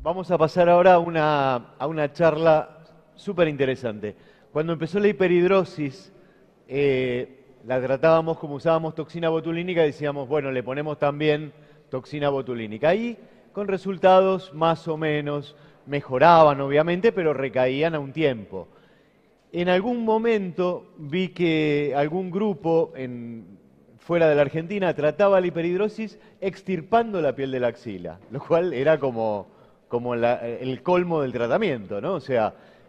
Vamos a pasar ahora a una charla súper interesante. Cuando empezó la hiperhidrosis, la tratábamos como usábamos toxina botulínica, decíamos, bueno, le ponemos también toxina botulínica. Ahí, con resultados más o menos, mejoraban obviamente, pero recaían a un tiempo. En algún momento vi que algún grupo fuera de la Argentina trataba la hiperhidrosis extirpando la piel de la axila, lo cual era como el colmo del tratamiento, ¿no? O sea,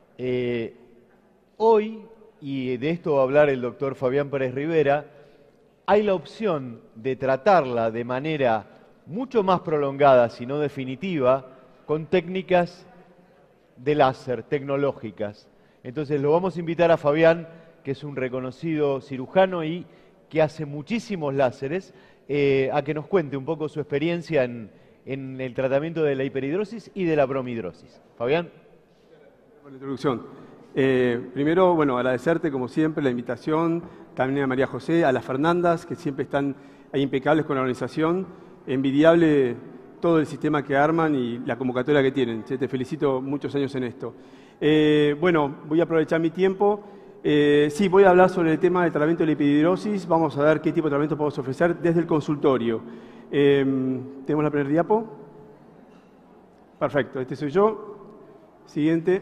hoy, y de esto va a hablar el doctor Fabián Pérez Rivera, hay la opción de tratarla de manera mucho más prolongada, si no definitiva, con técnicas de láser, tecnológicas. Entonces lo vamos a invitar a Fabián, que es un reconocido cirujano y que hace muchísimos láseres, a que nos cuente un poco su experiencia en el tratamiento de la hiperhidrosis y de la bromidrosis. Fabián. Por la introducción. Primero, bueno, agradecerte como siempre la invitación, también a María José, a las Fernandas, que siempre están ahí impecables con la organización. Envidiable todo el sistema que arman y la convocatoria que tienen. Te felicito muchos años en esto. Bueno, voy a aprovechar mi tiempo. Sí, voy a hablar sobre el tema del tratamiento de la hiperhidrosis. Vamos a ver qué tipo de tratamiento podemos ofrecer desde el consultorio. ¿Tenemos la primera diapo? Perfecto, este soy yo. Siguiente.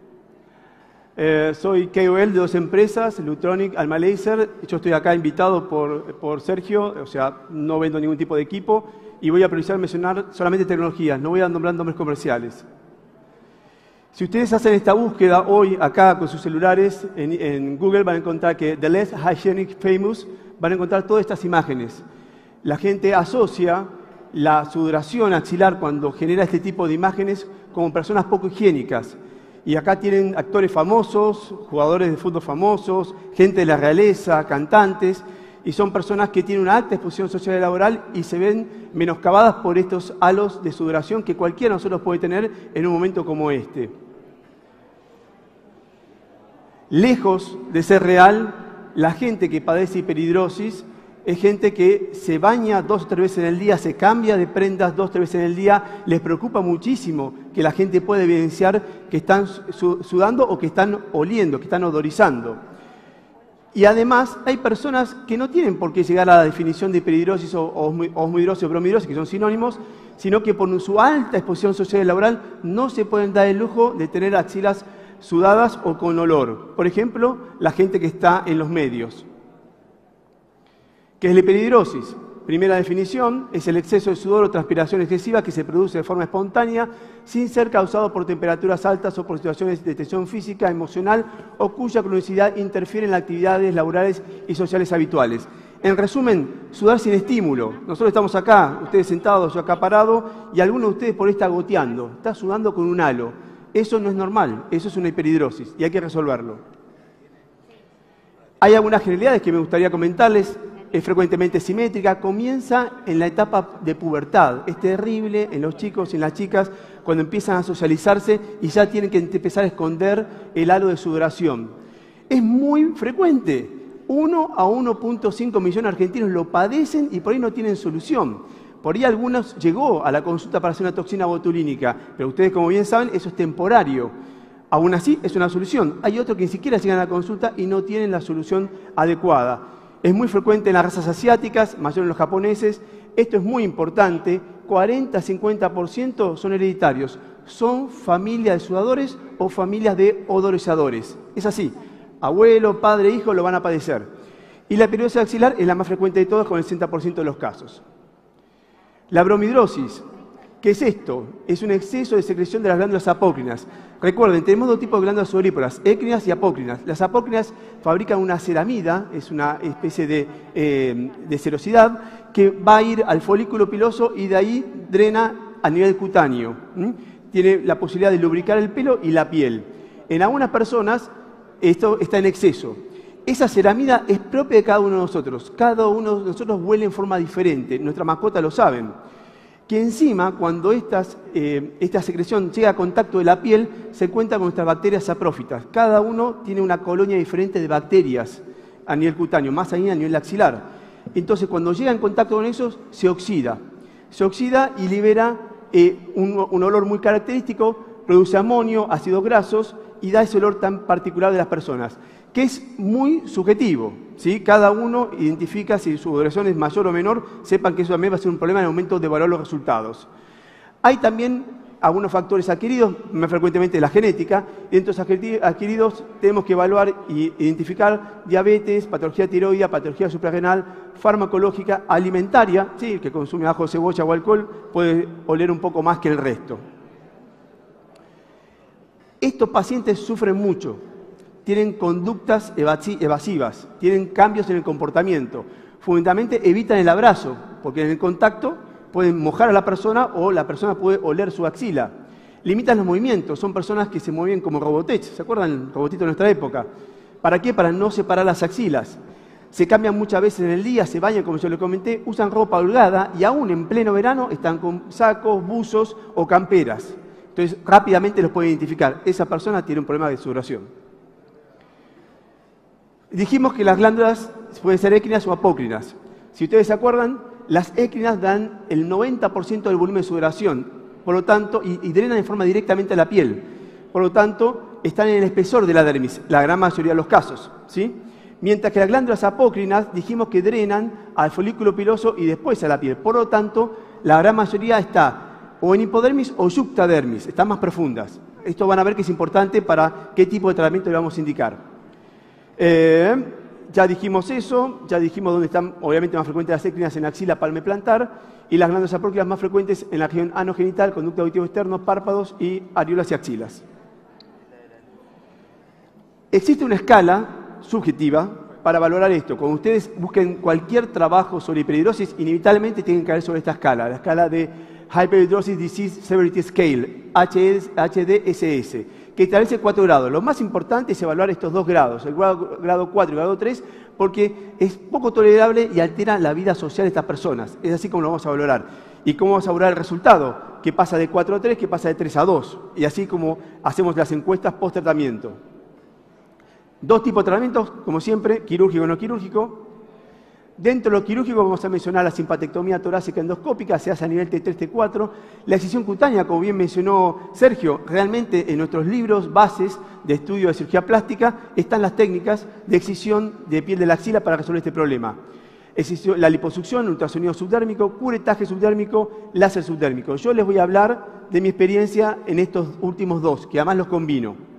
Soy KOL de dos empresas, Lutronic, Alma Laser. Yo estoy acá invitado por Sergio, o sea, no vendo ningún tipo de equipo y voy a priorizar mencionar solamente tecnologías, no voy a nombrar nombres comerciales. Si ustedes hacen esta búsqueda hoy acá con sus celulares en Google van a encontrar que The Less Hygienic Famous, van a encontrar todas estas imágenes. La gente asocia la sudoración axilar cuando genera este tipo de imágenes como personas poco higiénicas. Y acá tienen actores famosos, jugadores de fútbol famosos, gente de la realeza, cantantes, y son personas que tienen una alta exposición social y laboral y se ven menoscabadas por estos halos de sudoración que cualquiera de nosotros puede tener en un momento como este. Lejos de ser real, la gente que padece hiperhidrosis es gente que se baña 2 o 3 veces en el día, se cambia de prendas 2 o 3 veces en el día, les preocupa muchísimo que la gente pueda evidenciar que están sudando o que están oliendo, que están odorizando. Y además hay personas que no tienen por qué llegar a la definición de hiperhidrosis o osmohidrosis o bromidrosis, que son sinónimos, sino que por su alta exposición social y laboral no se pueden dar el lujo de tener axilas sudadas o con olor. Por ejemplo, la gente que está en los medios. ¿Qué es la hiperhidrosis? Primera definición, es el exceso de sudor o transpiración excesiva que se produce de forma espontánea sin ser causado por temperaturas altas o por situaciones de tensión física, emocional o cuya cronicidad interfiere en las actividades laborales y sociales habituales. En resumen, sudar sin estímulo. Nosotros estamos acá, ustedes sentados, yo acá parado, y alguno de ustedes por ahí está goteando, está sudando con un halo. Eso no es normal, eso es una hiperhidrosis y hay que resolverlo. Hay algunas generalidades que me gustaría comentarles. Es frecuentemente simétrica, comienza en la etapa de pubertad. Es terrible en los chicos y en las chicas cuando empiezan a socializarse y ya tienen que empezar a esconder el halo de sudoración. Es muy frecuente. 1 a 1.5 millones de argentinos lo padecen y por ahí no tienen solución. Por ahí algunos llegó a la consulta para hacer una toxina botulínica, pero ustedes como bien saben eso es temporario. Aún así es una solución. Hay otros que ni siquiera llegan a la consulta y no tienen la solución adecuada. Es muy frecuente en las razas asiáticas, mayor en los japoneses. Esto es muy importante. 40-50% son hereditarios. Son familias de sudadores o familias de odorizadores. Es así. Abuelo, padre, hijo lo van a padecer. Y la hiperhidrosis axilar es la más frecuente de todas con el 60% de los casos. La bromidrosis. ¿Qué es esto? Es un exceso de secreción de las glándulas apócrinas. Recuerden, tenemos 2 tipos de glándulas sudoríparas, écrinas y apócrinas. Las apócrinas fabrican una ceramida, es una especie de serosidad, que va a ir al folículo piloso y de ahí drena a nivel cutáneo. Tiene la posibilidad de lubricar el pelo y la piel. En algunas personas esto está en exceso. Esa ceramida es propia de cada uno de nosotros. Cada uno de nosotros huele en forma diferente. Nuestras mascotas lo saben. Que encima, cuando esta secreción llega a contacto de la piel, se encuentra con nuestras bacterias saprófitas. Cada uno tiene una colonia diferente de bacterias a nivel cutáneo, más allá a nivel axilar. Entonces, cuando llega en contacto con eso, se oxida. Se oxida y libera un olor muy característico, produce amonio, ácidos grasos y da ese olor tan particular de las personas, que es muy subjetivo, ¿sí? Cada uno identifica si su duración es mayor o menor, sepan que eso también va a ser un problema en el momento de evaluar los resultados. Hay también algunos factores adquiridos, más frecuentemente la genética, y dentro de esos adquiridos tenemos que evaluar e identificar diabetes, patología tiroidea, patología suprarrenal, farmacológica, alimentaria, ¿sí? El que consume ajo, cebolla o alcohol puede oler un poco más que el resto. Estos pacientes sufren mucho, tienen conductas evasivas, tienen cambios en el comportamiento. Fundamentalmente evitan el abrazo, porque en el contacto pueden mojar a la persona o la persona puede oler su axila. Limitan los movimientos, son personas que se mueven como Robotech, ¿se acuerdan el robotito de nuestra época? ¿Para qué? Para no separar las axilas. Se cambian muchas veces en el día, se bañan, como yo les comenté, usan ropa holgada y aún en pleno verano están con sacos, buzos o camperas. Entonces rápidamente los pueden identificar. Esa persona tiene un problema de sudoración. Dijimos que las glándulas pueden ser écrinas o apócrinas. Si ustedes se acuerdan, las écrinas dan el 90% del volumen de sudoración, por lo tanto, y drenan en forma directamente a la piel. Por lo tanto, están en el espesor de la dermis, la gran mayoría de los casos, ¿sí? Mientras que las glándulas apócrinas dijimos que drenan al folículo piloso y después a la piel. Por lo tanto, la gran mayoría está o en hipodermis o yuctadermis, están más profundas. Esto van a ver que es importante para qué tipo de tratamiento le vamos a indicar. Ya dijimos eso, ya dijimos dónde están obviamente más frecuentes las écrinas en la axila, palma y plantar, y las glándulas apócrinas más frecuentes en la región anogenital, conducto auditivo externo, párpados y areolas y axilas. Existe una escala subjetiva para valorar esto. Cuando ustedes busquen cualquier trabajo sobre hiperhidrosis, inevitablemente tienen que caer sobre esta escala, la escala de Hyperhidrosis Disease Severity Scale, HDSS, que establece 4 grados. Lo más importante es evaluar estos 2 grados, el grado 4 y el grado 3, porque es poco tolerable y altera la vida social de estas personas. Es así como lo vamos a valorar. ¿Y cómo vamos a valorar el resultado? Que pasa de 4 a 3, que pasa de 3 a 2. Y así como hacemos las encuestas post-tratamiento. 2 tipos de tratamientos, como siempre, quirúrgico y no quirúrgico. Dentro de lo quirúrgico vamos a mencionar la simpatectomía torácica endoscópica, se hace a nivel T3, T4. La excisión cutánea, como bien mencionó Sergio, realmente en nuestros libros bases de estudio de cirugía plástica están las técnicas de excisión de piel de la axila para resolver este problema. La liposucción, ultrasonido subdérmico, curetaje subdérmico, láser subdérmico. Yo les voy a hablar de mi experiencia en estos últimos 2, que además los combino.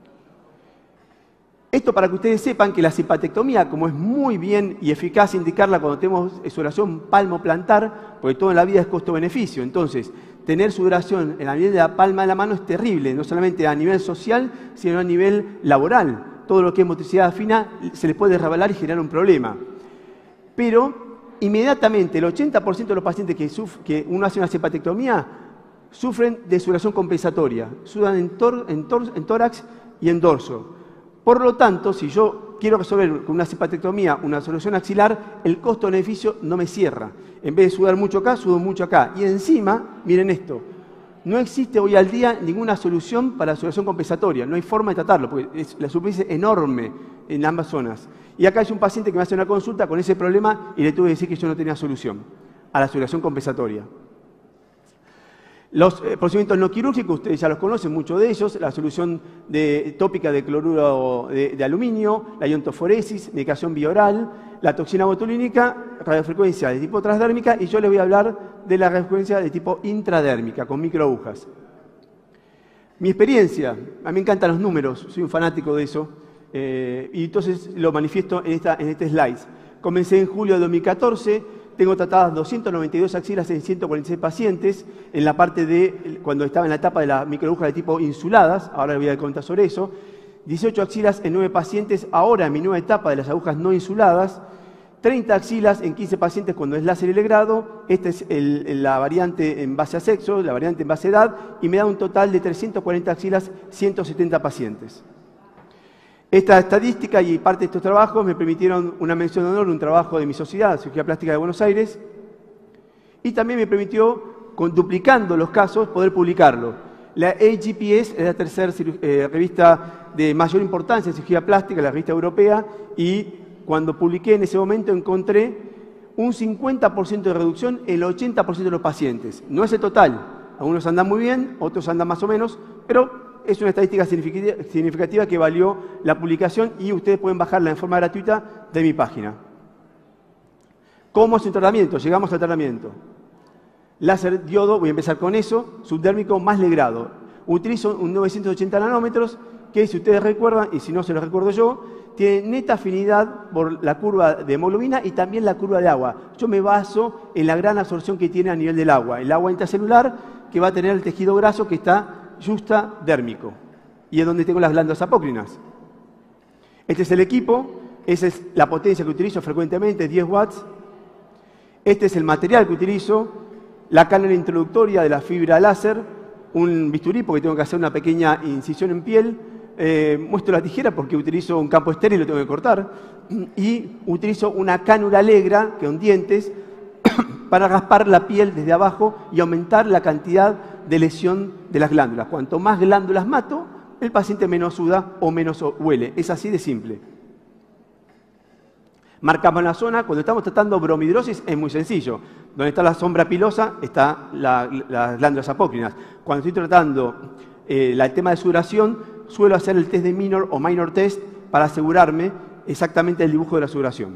Esto para que ustedes sepan que la simpatectomía, como es muy bien y eficaz indicarla cuando tenemos sudoración palmo-plantar, porque todo en la vida es costo-beneficio. Entonces, tener sudoración en la nivel de la palma de la mano es terrible, no solamente a nivel social, sino a nivel laboral. Todo lo que es motricidad fina se les puede revelar y generar un problema. Pero, inmediatamente, el 80% de los pacientes que uno hace una simpatectomía sufren de sudoración compensatoria. Sudan en tórax y en dorso. Por lo tanto, si yo quiero resolver con una simpatectomía una solución axilar, el costo-beneficio no me cierra. En vez de sudar mucho acá, sudo mucho acá. Y encima, miren esto, no existe hoy al día ninguna solución para la sudoración compensatoria. No hay forma de tratarlo, porque la superficie es enorme en ambas zonas. Y acá hay un paciente que me hace una consulta con ese problema y le tuve que decir que yo no tenía solución a la sudoración compensatoria. Los procedimientos no quirúrgicos, ustedes ya los conocen, muchos de ellos, la solución tópica de cloruro de aluminio, la iontoforesis, medicación bioral, la toxina botulínica, radiofrecuencia de tipo transdérmica, y yo les voy a hablar de la radiofrecuencia de tipo intradérmica, con microagujas. Mi experiencia, a mí me encantan los números, soy un fanático de eso, y entonces lo manifiesto en este slide. Comencé en julio de 2014, tengo tratadas 292 axilas en 146 pacientes, en la parte de cuando estaba en la etapa de la microaguja de tipo insuladas, ahora les voy a contar sobre eso, 18 axilas en 9 pacientes, ahora en mi nueva etapa de las agujas no insuladas, 30 axilas en 15 pacientes cuando es láser y legrado, esta es la variante en base a sexo, la variante en base a edad, y me da un total de 340 axilas, 170 pacientes. Esta estadística y parte de estos trabajos me permitieron una mención de honor, un trabajo de mi sociedad, Cirugía Plástica de Buenos Aires, y también me permitió, duplicando los casos, poder publicarlo. La AGPS es la tercera revista de mayor importancia en cirugía plástica, la revista europea, y cuando publiqué en ese momento encontré un 50% de reducción en el 80% de los pacientes. No es el total, Algunos andan muy bien, otros andan más o menos, pero es una estadística significativa que valió la publicación y ustedes pueden bajarla en forma gratuita de mi página. ¿Cómo es un tratamiento? Llegamos al tratamiento. Láser diodo, voy a empezar con eso, subdérmico más legrado. Utilizo un 980 nanómetros que, si ustedes recuerdan, y si no se los recuerdo yo, tiene neta afinidad por la curva de hemoglobina y también la curva de agua. Yo me baso en la gran absorción que tiene a nivel del agua. El agua intracelular que va a tener el tejido graso que está justadérmico y es donde tengo las glándulas apócrinas. Este es el equipo, esa es la potencia que utilizo frecuentemente, 10 watts. Este es el material que utilizo, la cámara introductoria de la fibra láser, un bisturí porque tengo que hacer una pequeña incisión en piel. Muestro la tijera porque utilizo un campo estéril y lo tengo que cortar. Y utilizo una cánula alegra, que son dientes, para raspar la piel desde abajo y aumentar la cantidad de lesión de las glándulas. Cuanto más glándulas mato, el paciente menos suda o menos huele. Es así de simple. Marcamos la zona. Cuando estamos tratando bromidrosis es muy sencillo. Donde está la sombra pilosa está las glándulas apócrinas. Cuando estoy tratando el tema de sudoración, suelo hacer el test de minor o minor test para asegurarme exactamente el dibujo de la sudoración.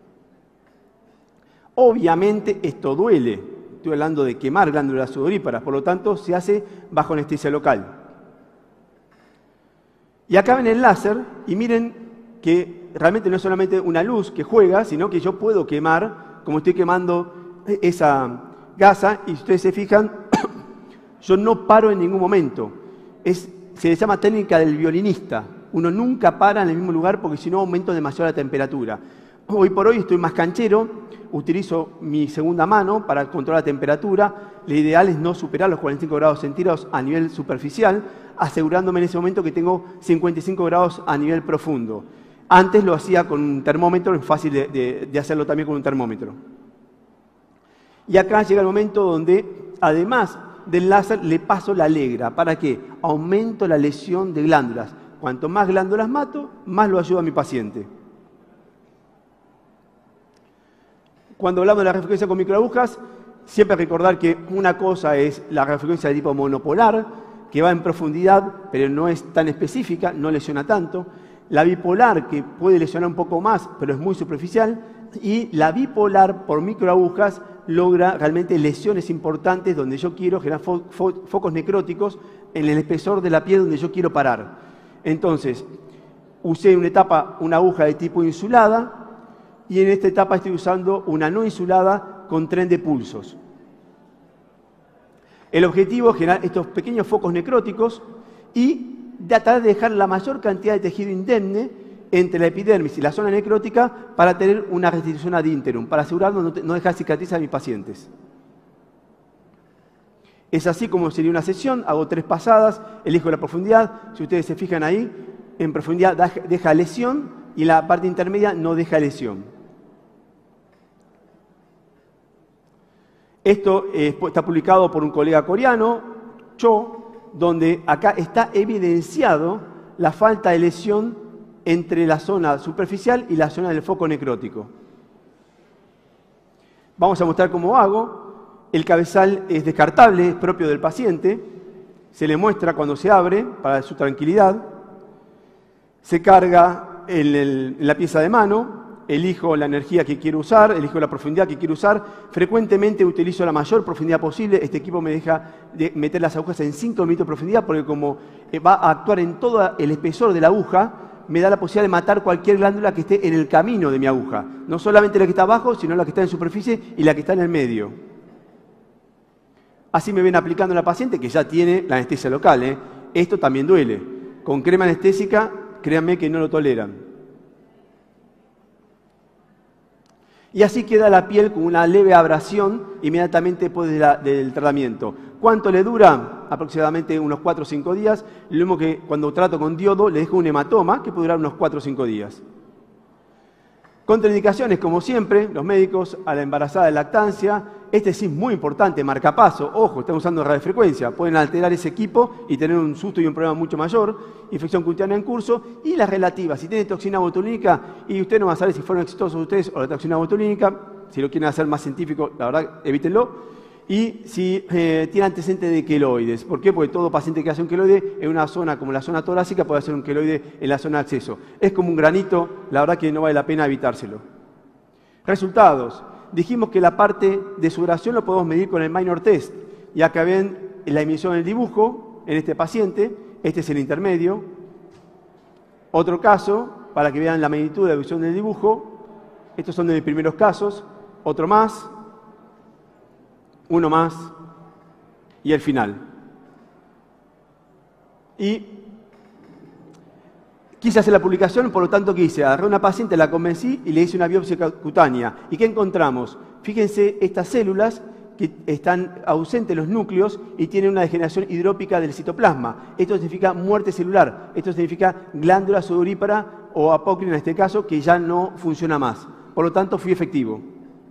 Obviamente esto duele. Estoy hablando de quemar glándulas sudoríparas, por lo tanto se hace bajo anestesia local. Y acá ven el láser y miren que realmente no es solamente una luz que juega, sino que yo puedo quemar, como estoy quemando esa gasa, y si ustedes se fijan, yo no paro en ningún momento. Se llama técnica del violinista. Uno nunca para en el mismo lugar porque si no aumento demasiado la temperatura. Hoy por hoy estoy más canchero, utilizo mi segunda mano para controlar la temperatura. Lo ideal es no superar los 45 grados centígrados a nivel superficial, asegurándome en ese momento que tengo 55 grados a nivel profundo. Antes lo hacía con un termómetro, es fácil de hacerlo también con un termómetro. Y acá llega el momento donde, además del láser, le paso la alegra. ¿Para qué? Aumento la lesión de glándulas. Cuanto más glándulas mato, más lo ayuda a mi paciente. Cuando hablamos de la radiofrecuencia con microagujas, siempre recordar que una cosa es la radiofrecuencia de tipo monopolar, que va en profundidad, pero no es tan específica, no lesiona tanto. La bipolar, que puede lesionar un poco más, pero es muy superficial. Y la bipolar por microagujas logra realmente lesiones importantes donde yo quiero generar focos necróticos en el espesor de la piel donde yo quiero parar. Entonces, usé en una etapa una aguja de tipo insulada y en esta etapa estoy usando una no insulada con tren de pulsos. El objetivo es generar estos pequeños focos necróticos y tratar de dejar la mayor cantidad de tejido indemne entre la epidermis y la zona necrótica para tener una restitución ad interum, para asegurarnos no dejar cicatrices a mis pacientes. Es así como sería una sesión, hago 3 pasadas, elijo la profundidad, si ustedes se fijan ahí, en profundidad deja lesión y en la parte intermedia no deja lesión. Esto está publicado por un colega coreano, Cho, donde acá está evidenciado la falta de lesión entre la zona superficial y la zona del foco necrótico. Vamos a mostrar cómo hago. El cabezal es descartable, es propio del paciente. Se le muestra cuando se abre, para su tranquilidad. Se carga en la pieza de mano. Elijo la energía que quiero usar, elijo la profundidad que quiero usar. Frecuentemente utilizo la mayor profundidad posible. Este equipo me deja meter las agujas en 5 milímetros de profundidad porque como va a actuar en todo el espesor de la aguja, me da la posibilidad de matar cualquier glándula que esté en el camino de mi aguja. No solamente la que está abajo, sino la que está en superficie y la que está en el medio. Así me ven aplicando a la paciente que ya tiene la anestesia local. Esto también duele. Con crema anestésica, créanme que no lo toleran. Y así queda la piel con una leve abrasión inmediatamente después del tratamiento. ¿Cuánto le dura? Aproximadamente unos 4 o 5 días. Lo mismo que cuando trato con diodo, le dejo un hematoma que puede durar unos 4 o 5 días. Contraindicaciones, como siempre, los médicos a la embarazada de lactancia. Este sí es muy importante, marcapaso. Ojo, están usando radiofrecuencia. Pueden alterar ese equipo y tener un susto y un problema mucho mayor. Infección cutánea en curso. Y las relativas. Si tienen toxina botulínica y usted no va a saber si fueron exitosos ustedes o la toxina botulínica, si lo quieren hacer más científico, la verdad, evítenlo. y si tiene antecedentes de queloides. ¿Por qué? Porque todo paciente que hace un queloide en una zona como la zona torácica puede hacer un queloide en la zona de acceso. Es como un granito, la verdad que no vale la pena evitárselo. Resultados. Dijimos que la parte de sudoración lo podemos medir con el minor test. Y acá ven la emisión del dibujo en este paciente. Este es el intermedio. Otro caso, para que vean la magnitud de la emisión del dibujo. Estos son de mis primeros casos. Otro más. Uno más. Y el final. Y quise hacer la publicación, por lo tanto, ¿qué hice? Agarré a una paciente, la convencí y le hice una biopsia cutánea. ¿Y qué encontramos? Fíjense estas células que están ausentes los núcleos y tienen una degeneración hidrópica del citoplasma. Esto significa muerte celular. Esto significa glándula sudorípara o apócrina en este caso, que ya no funciona más. Por lo tanto, fui efectivo.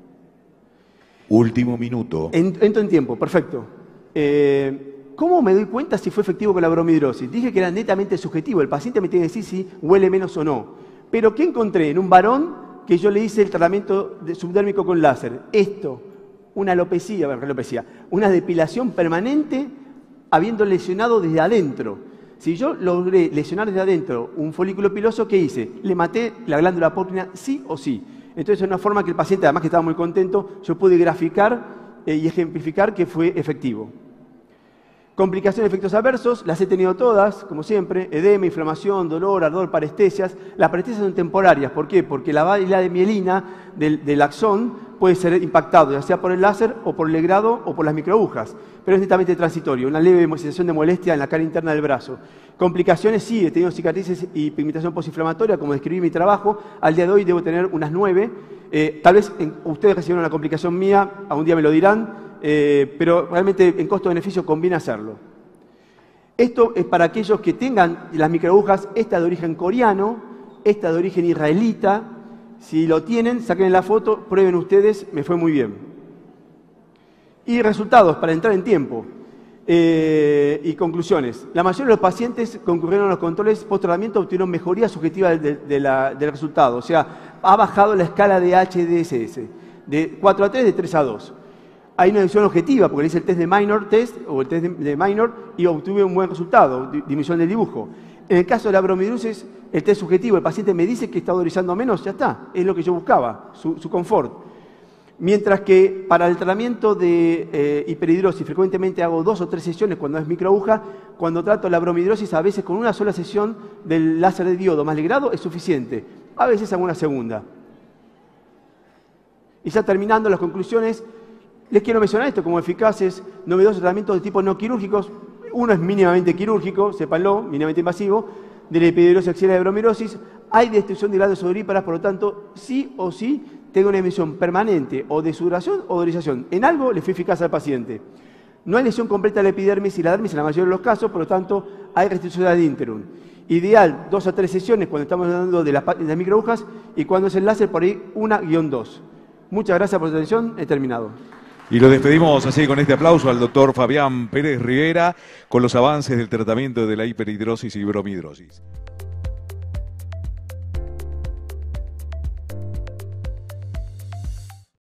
Último minuto. Entro en tiempo, perfecto. ¿Cómo me doy cuenta si fue efectivo con la bromidrosis? Dije que era netamente subjetivo. El paciente me tiene que decir si huele menos o no. Pero ¿qué encontré? En un varón que yo le hice el tratamiento subdérmico con láser. Esto, una alopecia, una depilación permanente habiendo lesionado desde adentro. Si yo logré lesionar desde adentro un folículo piloso, ¿qué hice? Le maté la glándula apócrina sí o sí. Entonces, es una forma que el paciente, además que estaba muy contento, yo pude graficar y ejemplificar que fue efectivo. Complicaciones, efectos adversos, las he tenido todas, como siempre, edema, inflamación, dolor, ardor, parestesias. Las parestesias son temporarias, ¿por qué? Porque la válvula de mielina del axón puede ser impactado, ya sea por el láser o por el legrado o por las microagujas, pero es netamente transitorio, una leve sensación de molestia en la cara interna del brazo. Complicaciones, sí, he tenido cicatrices y pigmentación postinflamatoria, como describí mi trabajo, al día de hoy debo tener unas 9, tal vez ustedes recibieron una complicación mía, a un día me lo dirán, pero realmente en costo-beneficio conviene hacerlo. Esto es para aquellos que tengan las microagujas, esta de origen coreano, esta de origen israelita. Si lo tienen, saquen la foto, prueben ustedes, me fue muy bien. Y resultados, para entrar en tiempo. Y conclusiones. La mayoría de los pacientes concurrieron a los controles post-tratamiento, obtuvieron mejoría subjetiva del resultado. O sea, ha bajado la escala de HDSS de 4 a 3, de 3 a 2. Hay una decisión objetiva, porque le hice el test de minor test, o el test de minor, y obtuve un buen resultado, disminución del dibujo. En el caso de la bromidrosis, el test subjetivo, el paciente me dice que está odorizando menos, ya está, es lo que yo buscaba, su confort. Mientras que para el tratamiento de hiperhidrosis, frecuentemente hago 2 o 3 sesiones cuando es microaguja. Cuando trato la bromidrosis, a veces con una sola sesión del láser de diodo más legrado es suficiente. A veces hago una segunda. Y ya terminando las conclusiones, les quiero mencionar esto como eficaces, novedosos tratamientos de tipo no quirúrgicos. Uno es mínimamente quirúrgico, sépanlo, mínimamente invasivo, de la hiperhidrosis axilar de bromidrosis. Hay destrucción de glándulas sudoríparas, por lo tanto, sí o sí, tengo una emisión permanente o de sudoración o odorización. En algo le fue eficaz al paciente. No hay lesión completa de la epidermis y la dermis en la mayoría de los casos, por lo tanto, hay restricción ad interum. Ideal, 2 a 3 sesiones cuando estamos hablando de las microagujas y cuando es el láser, por ahí 1-2. Muchas gracias por su atención, he terminado. Y lo despedimos así con este aplauso al doctor Fabián Pérez Rivera con los avances del tratamiento de la hiperhidrosis y bromidrosis.